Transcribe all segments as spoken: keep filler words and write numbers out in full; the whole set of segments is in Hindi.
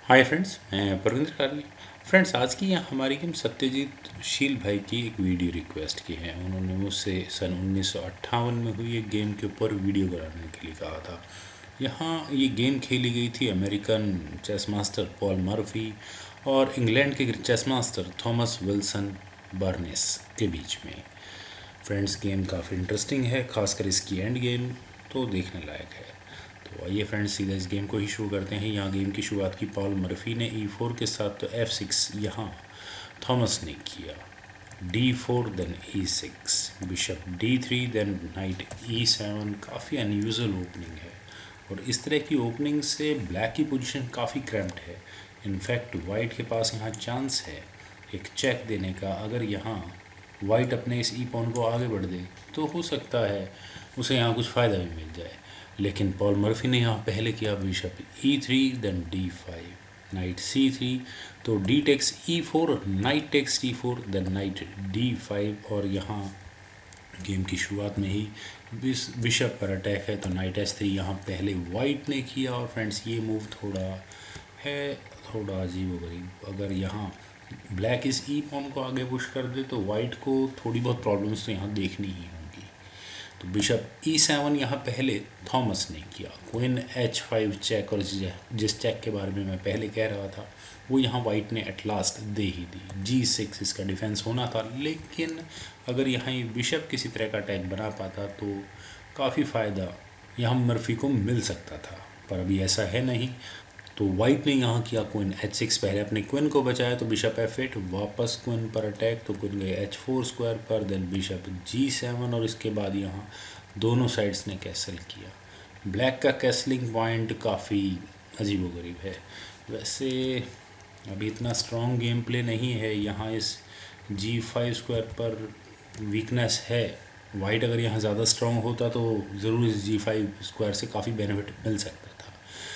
हाय फ्रेंड्स, मैं परविंद्र कारगी। फ्रेंड्स, आज की यहाँ हमारी गेम सत्यजीत शील भाई की एक वीडियो रिक्वेस्ट की है। उन्होंने मुझसे सन उन्नीस सौ अट्ठावन में हुई एक गेम के ऊपर वीडियो बनाने के लिए कहा था। यहाँ ये गेम खेली गई थी American chess master Paul Murphy और इंग्लैंड के chess master Thomas Wilson Barnes के बीच में। फ्रेंड्स, गेम काफ़ी इंटरेस्टिंग है, खासकर इसकी एंड गेम तो देखने लायक है। तो आइए फ्रेंड्स, सीधा इस गेम को ही शुरू करते हैं। यहाँ गेम की शुरुआत की पॉल मर्फी ने ई फोर के साथ, तो एफ सिक्स यहाँ थॉमस ने किया, d four then e six, bishop d three then knight e seven. काफ़ी अनयूजुअल ओपनिंग है और इस तरह की ओपनिंग से ब्लैक की पोजीशन काफ़ी क्रैम्प्ड है। इनफैक्ट वाइट के पास यहाँ चांस है एक चेक देने का। अगर यहाँ वाइट अपने इस ई पॉन को आगे बढ़ दे तो हो सकता है उसे यहाँ कुछ फ़ायदा भी मिल जाए, लेकिन पॉल मर्फी ने यहाँ पहले किया bishop e three then d five, knight c three, तो d takes e four, knight takes d four then knight d five. और यहाँ गेम की शुरुआत में ही बिशप पर अटैक है, तो नाइट एस थ्री यहाँ पहले वाइट ने किया। और फ्रेंड्स, ये मूव थोड़ा है थोड़ा अजीब व गरीब। अगर यहाँ ब्लैक इस ई पॉन को आगे पुश कर दे तो वाइट को थोड़ी बहुत प्रॉब्लम्स तो यहाँ देखनी ही होंगी। तो बिशप ई सेवन यहाँ पहले थॉमस ने किया, क्वीन एच फाइव चेक, और जिस चेक के बारे में मैं पहले कह रहा था वो यहाँ वाइट ने एट लास्ट दे ही दी। जी सिक्स इसका डिफेंस होना था, लेकिन अगर यहाँ ये बिशप किसी तरह का अटैक बना पाता तो काफ़ी फ़ायदा यहाँ मर्फी को मिल सकता था, पर अभी ऐसा है नहीं। तो वाइट ने यहाँ किया क्वीन एच सिक्स, पहले अपने क्वीन को बचाया, तो बिशप एफ एट, वापस क्वीन पर अटैक, तो क्वीन गए एच फोर स्क्वायर पर, देन बिशप जी सेवन, और इसके बाद यहाँ दोनों साइड्स ने कैसल किया। ब्लैक का कैसलिंग पॉइंट काफ़ी अजीबोगरीब है। वैसे अभी इतना स्ट्रॉन्ग गेम प्ले नहीं है। यहाँ इस जी फाइव स्क्वायर पर वीकनेस है। वाइट अगर यहाँ ज़्यादा स्ट्रॉन्ग होता तो ज़रूर इस जी फाइव स्क्वायर से काफ़ी बेनिफिट मिल सकता था।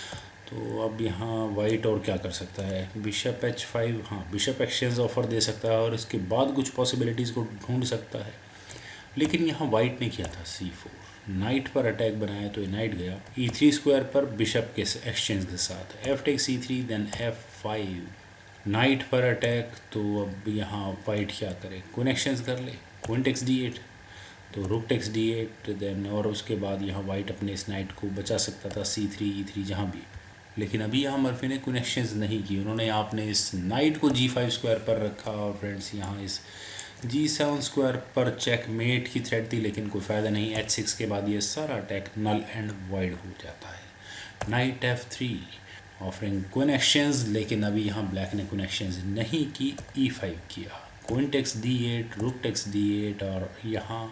तो अब यहाँ वाइट और क्या कर सकता है, बिशप एच फाइव, हाँ बिशप एक्सचेंज ऑफर दे सकता है और इसके बाद कुछ पॉसिबिलिटीज़ को ढूंढ सकता है, लेकिन यहाँ वाइट ने किया था सी फोर, नाइट पर अटैक बनाया, तो ये नाइट गया ई थ्री स्क्वायर पर बिशप के एक्सचेंज के साथ, f takes c three then f five, knight पर अटैक। तो अब यहाँ वाइट क्या करे, क्वीन एक्सचेंज कर ले, क्वीन टेक्स डी एट, तो रुक टेक्स डी एट देन, और उसके बाद यहाँ वाइट अपने इस नाइट को बचा सकता था सी थ्री ई थ्री जहाँ भी, लेकिन अभी यहाँ मर्फी ने क्वीन एक्सचेंज नहीं की। उन्होंने यहाँ अपने इस नाइट को जी फाइव स्क्वायर पर रखा और फ्रेंड्स यहाँ इस जी सेवन स्क्वायर पर चेक मेट की थ्रेड थी, लेकिन कोई फ़ायदा नहीं। एच सिक्स के बाद ये सारा अटैक नल एंड वाइड हो जाता है। Knight f three offering queen exchange, लेकिन अभी यहाँ ब्लैक ने क्वीन एक्सचेंज नहीं की, ई फाइव किया, queen takes d eight, rook takes d eight, और यहाँ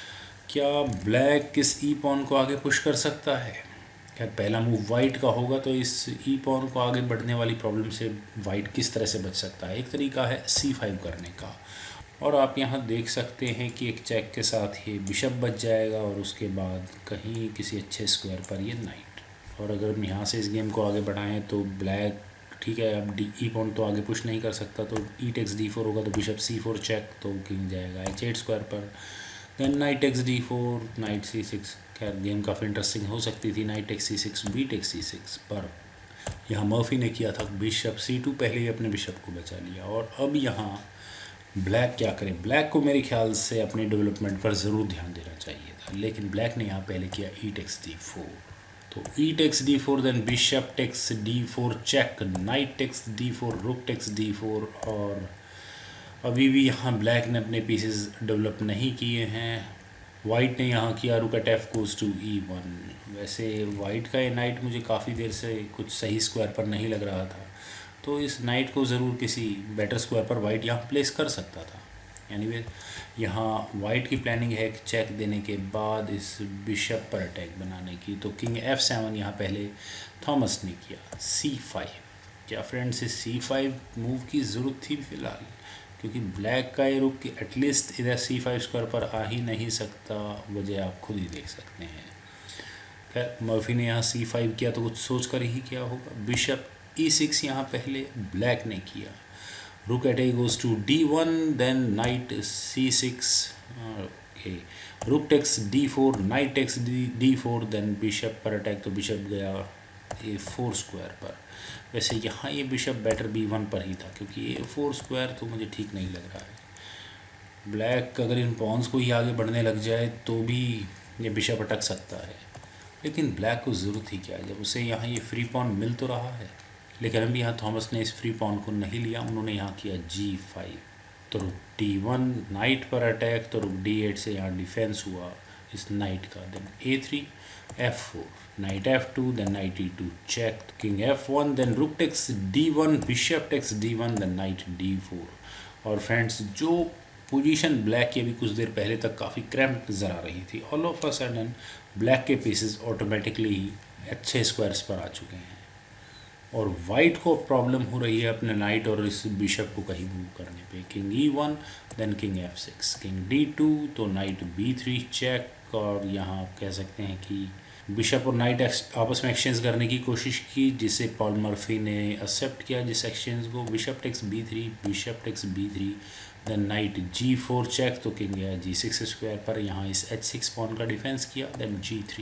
क्या ब्लैक किस ई पॉन को आगे पुश कर सकता है। खैर पहला मूव वाइट का होगा, तो इस ई पॉन को आगे बढ़ने वाली प्रॉब्लम से वाइट किस तरह से बच सकता है। एक तरीका है सी फाइव करने का, और आप यहाँ देख सकते हैं कि एक चेक के साथ ये बिशप बच जाएगा और उसके बाद कहीं किसी अच्छे स्क्वायर पर ये नाइट। और अगर हम यहाँ से इस गेम को आगे बढ़ाएं तो ब्लैक ठीक है, अब डी ई पॉन तो आगे पुश नहीं कर सकता, तो ई टेक्स डी फोर होगा, तो बिशप सी फोर चेक, तो किंग जाएगा एच एट स्क्वायर पर, then knight takes d four, knight c six. खैर गेम काफ़ी इंटरेस्टिंग हो सकती थी, knight takes c six, b takes c six, पर यहाँ मर्फी ने किया था बिशप सी टू, पहले ही अपने बिशप को बचा लिया। और अब यहाँ ब्लैक क्या करे, ब्लैक को मेरे ख्याल से अपनी डेवलपमेंट पर ज़रूर ध्यान देना चाहिए था, लेकिन ब्लैक ने यहाँ पहले किया ई टेक्स डी फोर, तो e takes d four then bishop takes d four check, knight takes d four, rook takes d four, और अभी भी यहाँ ब्लैक ने अपने पीसेस डेवलप नहीं किए हैं। वाइट ने यहाँ किया rook eight f goes to e one. वैसे वाइट का ये नाइट मुझे काफ़ी देर से कुछ सही स्क्वायर पर नहीं लग रहा था, तो इस नाइट को ज़रूर किसी बेटर स्क्वायर पर वाइट यहाँ प्लेस कर सकता था। एनीवे यहाँ वाइट की प्लानिंग है कि चेक देने के बाद इस बिशप पर अटैक बनाने की, तो किंग एफ सेवन यहाँ पहले थॉमस ने किया, सी फाइव। क्या फ्रेंड्स, इस सी फाइव मूव की ज़रूरत थी फिलहाल, क्योंकि ब्लैक का ये रुक एटलीस्ट इधर सी फाइव स्क्वायर पर आ ही नहीं सकता, वजह आप खुद ही देख सकते हैं। खैर मर्फी ने यहाँ सी फाइव किया तो कुछ सोच कर ही किया होगा। बिशप ई सिक्स यहाँ पहले ब्लैक ने किया, rook eight a goes to d one, then knight c six, okay, rook takes d four, knight takes d d four, then bishop पर अटैक, तो बिशप गया ए फोर स्क्वायर पर। वैसे यहाँ ये बिशप बेटर बी वन पर ही था, क्योंकि ए फोर स्क्वायर तो मुझे ठीक नहीं लग रहा है। ब्लैक अगर इन पॉन्स को ही आगे बढ़ने लग जाए तो भी ये बिशप अटक सकता है, लेकिन ब्लैक को ज़रूरत ही क्या है जब उसे यहाँ ये फ्री पॉन मिल तो रहा है। लेकिन अभी यहाँ थॉमस ने इस फ्री पॉन को नहीं लिया, उन्होंने यहाँ किया जी फाइव। तो रुक डी वन, नाइट पर अटैक, तो रुक डी एट से यहाँ डिफेंस हुआ इस नाइट का। Then a three, f four, knight f two, then knight e two check, king f one, then rook takes d one, bishop takes d one, then knight d four. और फ्रेंड्स जो पोजीशन ब्लैक की अभी कुछ देर पहले तक काफ़ी क्रैम्प नज़र आ रही थी, all of a sudden black के पीसेस ऑटोमेटिकली ही अच्छे स्क्वायर्स पर आ चुके हैं और वाइट को प्रॉब्लम हो रही है अपने नाइट और इस बिशप को कहीं मूव करने पे। King e one, then king f six, king d two, तो नाइट बी थ्री चेक। और यहाँ आप कह सकते हैं कि बिशप और नाइट आपस में एक्सचेंज करने की कोशिश की, जिसे पॉल मर्फी ने एक्सेप्ट किया जिस एक्सचेंज को। Bishop takes b three, bishop takes b three, then knight g four check, तो किंग गया जी सिक्स स्क्वायर पर, यहाँ इस एच सिक्स पॉन का डिफेंस किया। Then g three,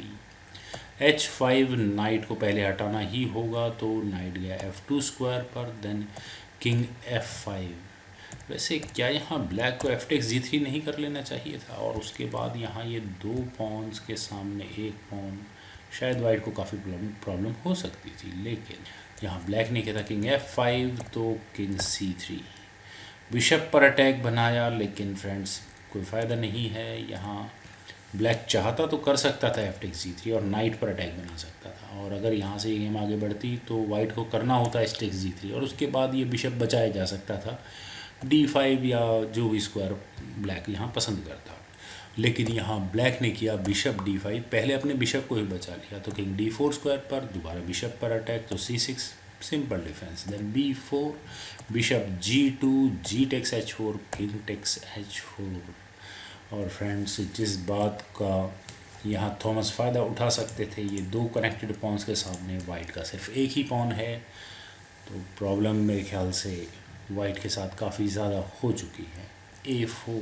h five, knight को पहले हटाना ही होगा, तो नाइट गया एफ टू स्क्वायर पर, देन किंग एफ फाइव। वैसे क्या यहाँ ब्लैक को एफ टेक्स जी थ्री नहीं कर लेना चाहिए था? और उसके बाद यहाँ ये दो पॉन्स के सामने एक पॉन, शायद वाइट को काफ़ी प्रॉब्लम हो सकती थी। लेकिन यहाँ ब्लैक ने किया था किंग एफ फाइव, तो किंग सी थ्री, बिशप पर अटैक बनाया, लेकिन फ्रेंड्स कोई फ़ायदा नहीं है। यहाँ ब्लैक चाहता तो कर सकता था एफ टेक्स जी थ्री और नाइट पर अटैक बना सकता था, और अगर यहाँ से ये गेम आगे बढ़ती तो वाइट को करना होता एच टेक्स जी थ्री और उसके बाद ये बिशप बचाया जा सकता था डी फाइव या जो भी स्क्वायर ब्लैक यहाँ पसंद करता। लेकिन यहाँ ब्लैक ने किया बिशप डी फाइव, पहले अपने बिशप को ही बचा लिया, तो किंग डी फोर स्क्वायर पर, दोबारा बिशप पर अटैक, तो c six, simple defence. Then b four, bishop g two, g takes h four, king takes h four. और फ्रेंड्स जिस बात का यहाँ थॉमस फ़ायदा उठा सकते थे, ये दो कनेक्टेड पॉन्स के सामने वाइट का सिर्फ एक ही पॉन है, तो प्रॉब्लम मेरे ख्याल से वाइट के साथ काफ़ी ज़्यादा हो चुकी है। A four,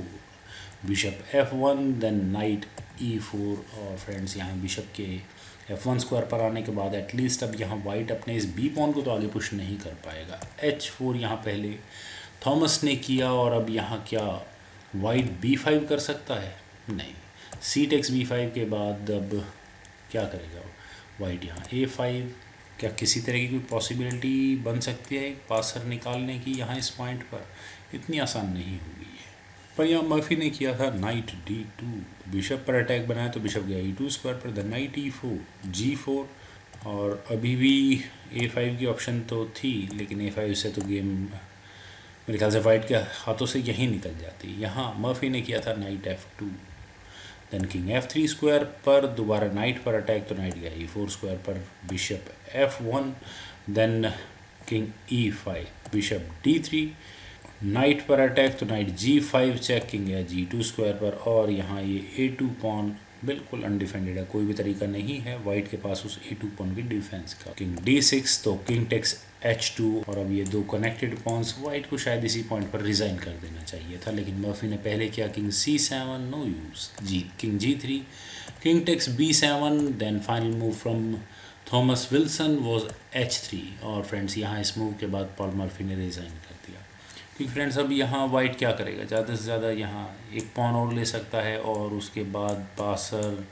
bishop f one, then knight e four. और फ्रेंड्स यहाँ बिशप के एफ वन स्क्वायर पर आने के बाद एटलीस्ट अब यहाँ वाइट अपने इस बी पॉन को तो आगे पुश नहीं कर पाएगा। एच फोर यहाँ पहले थॉमस ने किया, और अब यहाँ क्या वाइट बी फाइव कर सकता है? नहीं। सी टेक्स बी फाइव के बाद अब क्या करेगा वाइट? यहाँ ए फाइव, क्या किसी तरह की कोई पॉसिबिलिटी बन सकती है पासर निकालने की यहाँ इस पॉइंट पर? इतनी आसान नहीं होगी है। पर यहाँ मर्फी ने किया था नाइट डी टू, बिशप पर अटैक बनाया, तो बिशप गया ई टू स्क्वायर पर, the knight e four, g four. और अभी भी ए फाइव की ऑप्शन तो थी, लेकिन ए फाइव से तो गेम मेरे ख्याल से वाइट के हाथों से यहीं निकल जाती। यहाँ मर्फी ने किया था knight f two, then king f three square पर, दोबारा नाइट पर अटैक, तो नाइट गया ई फोर स्क्वायर पर, bishop f one, then king e five, bishop d three, knight पर अटैक, तो knight g five check, king गया जी टू स्क्वायर पर। और यहाँ ये ए टू पॉन बिल्कुल अनडिफेंडेड है, कोई भी तरीका नहीं है वाइट के पास उस ए टू पॉन की डिफेंस का। किंग डी सिक्स, तो किंग टेक्स एच टू। और अब ये दो कनेक्टेड पॉन्स, वाइट को शायद इसी पॉइंट पर रिज़ाइन कर देना चाहिए था, लेकिन मर्फी ने पहले किया king C seven, no use, G king G three, king takes B seven, then final move from Thomas Wilson was H three. और फ्रेंड्स यहाँ इस मूव के बाद पॉल मर्फी ने रिज़ाइन कर दिया, क्योंकि फ्रेंड्स अब यहाँ वाइट क्या करेगा? ज़्यादा से ज़्यादा यहाँ एक पॉन और ले सकता है, और उसके बाद पासर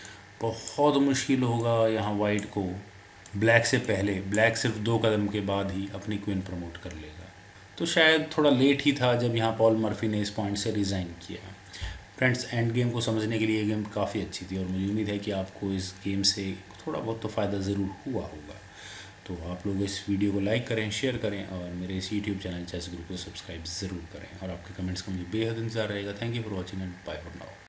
बहुत मुश्किल होगा यहाँ वाइट को ब्लैक से पहले, ब्लैक सिर्फ दो कदम के बाद ही अपनी क्वीन प्रमोट कर लेगा। तो शायद थोड़ा लेट ही था जब यहाँ पॉल मर्फी ने इस पॉइंट से रिज़ाइन किया। फ्रेंड्स एंड गेम को समझने के लिए ये गेम काफ़ी अच्छी थी, और मुझे उम्मीद है कि आपको इस गेम से थोड़ा बहुत तो फ़ायदा ज़रूर हुआ होगा। तो आप लोग इस वीडियो को लाइक करें, शेयर करें, और मेरे इस यूट्यूब चैनल चेस ग्रुप को सब्सक्राइब ज़रूर करें, और आपके कमेंट्स का मुझे बेहद इंतज़ार रहेगा। Thank you for watching and bye for now.